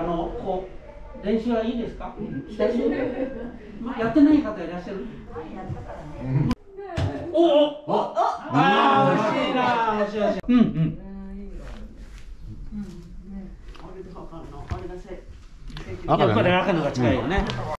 こう練習はいいですか？やってない方いらっしゃる？おお、ああ、惜しいな、惜しい惜しい。うんうん。やっぱり赤のが近いよね。